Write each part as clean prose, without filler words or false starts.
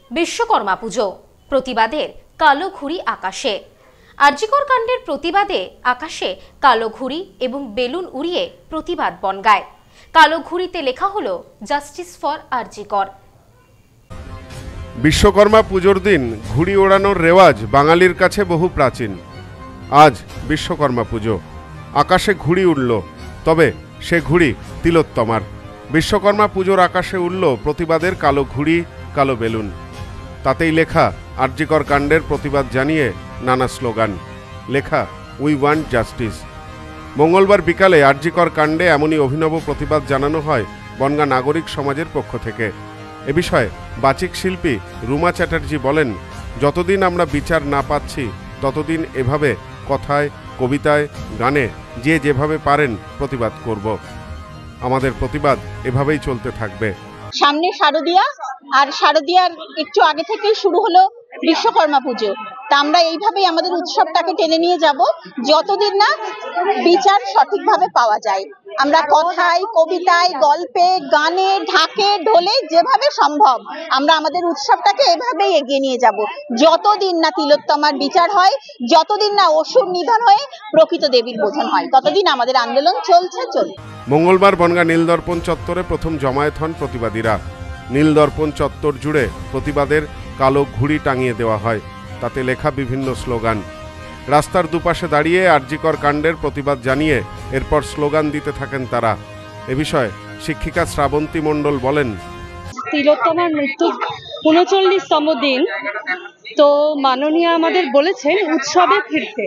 বিশ্বকর্মা পুজো, প্রতিবাদের কালো ঘুড়ি আকাশে। আরজিকর কাণ্ডের প্রতিবাদে আকাশে কালো ঘুড়ি এবং বেলুন উড়িয়ে প্রতিবাদ বনগায়। কালো ঘুড়িতে লেখা হলো জাস্টিস ফর আরজিকর। বিশ্বকর্মা পুজোর দিন ঘুড়ি ওড়ানোর রেওয়াজ বাঙালির কাছে বহু প্রাচীন। আজ বিশ্বকর্মা পুজো, আকাশে ঘুড়ি উড়ল, তবে সে ঘুড়ি তিলোত্তমার। বিশ্বকর্মা পুজোর আকাশে উড়ল প্রতিবাদের কালো ঘুড়ি, কালো বেলুন। তাতেই লেখা আরজিকর কাণ্ডের প্রতিবাদ জানিয়ে নানা স্লোগান, লেখা উই ওয়ান্ট জাস্টিস। মঙ্গলবার বিকালে আরজিকর কাণ্ডে এমনই অভিনব প্রতিবাদ জানানো হয় বনগাঁ নাগরিক সমাজের পক্ষ থেকে। এ বিষয়ে বাচিক শিল্পী রুমা চ্যাটার্জি বলেন, যতদিন আমরা বিচার না পাচ্ছি ততদিন এভাবে কথায়, কবিতায়, গানে যে যেভাবে পারেন প্রতিবাদ করব। আমাদের প্রতিবাদ এভাবেই চলতে থাকবে। সামনে শারদীয়া, আর শারদীয়ার একটু আগে থেকেই শুরু হলো বিশ্বকর্মা পুজো। তা আমরা এইভাবেই আমাদের উৎসবটাকে টেনে নিয়ে যাব যতদিন না বিচার সঠিকভাবে পাওয়া যায়। আমরা কথায়, কবিতায়, গল্পে, গানে, ঢাকে, ঢোলে যেভাবে সম্ভব আমরা আমাদের উৎসবটাকে এভাবেই এগিয়ে নিয়ে যাব যতদিন না তিলোত্তমার বিচার হয়, যতদিন না অসুর নিধন হয়ে প্রকৃত দেবীর বোধন হয়, ততদিন আমাদের আন্দোলন চলছে। মঙ্গলবার বনগাঁ নীলদর্পণ চত্বরে প্রথম জমায়েত হন প্রতিবাদীরা। নীলদর্পণ চত্বর জুড়ে প্রতিবাদের কালো ঘুড়ি টাঙিয়ে দেওয়া হয়, তাতে লেখা বিভিন্ন স্লোগান। রাস্তার দুপাশে দাঁড়িয়ে আরজিকর কাণ্ডের প্রতিবাদ জানিয়ে এরপর স্লোগান দিতে থাকেন তারা। এ বিষয়ে শিক্ষিকা শ্রাবন্তী মণ্ডল বলেন, তিলোত্তমার মৃত্যু ৩৯তম দিন, তো মাননীয় আমাদের বলেছেন উৎসবে ফিরতে।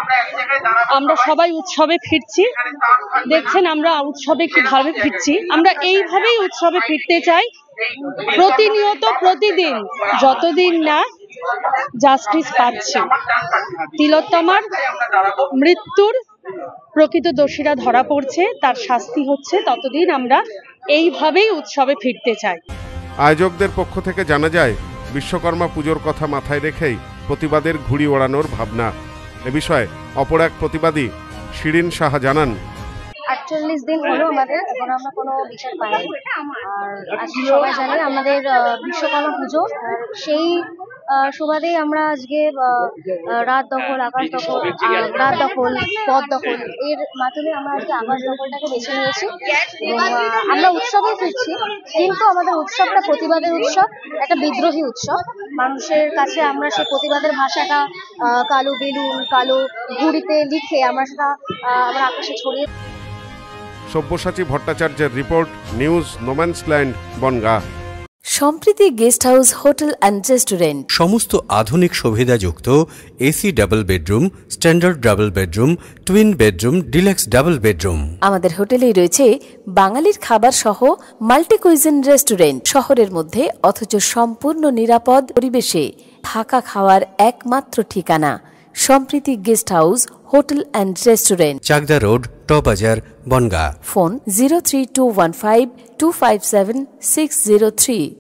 আমরা সবাই উৎসবে ফিরছি, দেখছেন আমরা উৎসবে কিভাবে ফিরছি। আমরা এইভাবেই উৎসবে ফিরতে চাই, প্রতিনিয়ত, প্রতিদিন, যতদিন না জাস্টিস পাচ্ছি। তিলোত্তমার মৃত্যুর প্রকৃত দোষীরা ধরা পড়ছে, তার শাস্তি হচ্ছে, ততদিন আমরা এইভাবেই উৎসবে ফিরতে চাই। আয়োজকদের পক্ষ থেকে জানা যায়, বিশ্বকর্মা পুজোর কথা মাথায় রেখেই প্রতিবাদের ঘুড়ি ওড়ানোর ভাবনা। এ বিষয়ে অপর এক প্রতিবাদী শিরিন সাহা জানান, ৪৮ দিন হলো আমাদের, এখন আমরা কোনো বিচার পাইনি। আর আজকে সবাই জানে আমাদের বিশ্বকর্মা পুজো, সেই সুবাদেই আমরা আজকে রাত দখল, আকাশ দখল, রাত দখল, পথ দখল, এর মাধ্যমে আমরা আজকে আকাশ দখলটাকে বেছে নিয়েছি এবং আমরা উৎসবে ফিরছি। কিন্তু আমাদের উৎসবটা প্রতিবাদের উৎসব, একটা বিদ্রোহী উৎসব। মানুষের কাছে আমরা সেই প্রতিবাদের ভাষাটা কালো বেলুন, কালো ঘুড়িতে লিখে আমরা সেটা আমরা আকাশে ছড়িয়ে। সব্যসাচী ভট্টাচার্যের report, news no man's land, Bangaon. Sampriti guest house, hotel and restaurant. সমস্ত আধুনিক সুবিধাযুক্ত AC double bedroom, standard double bedroom, twin bedroom, deluxe double bedroom. আমাদের হোটেলেই রয়েছে বাঙালির খাবার সহ মাল্টি কুইজিন রেস্টুরেন্ট। শহরের মধ্যে অথচ সম্পূর্ণ নিরাপদ পরিবেশে থাকা খাওয়ার একমাত্র ঠিকানা Sampriti guest house, hotel and restaurant, Chakdah road, টবাজার, বনগাঁ। ফোন 03215257603।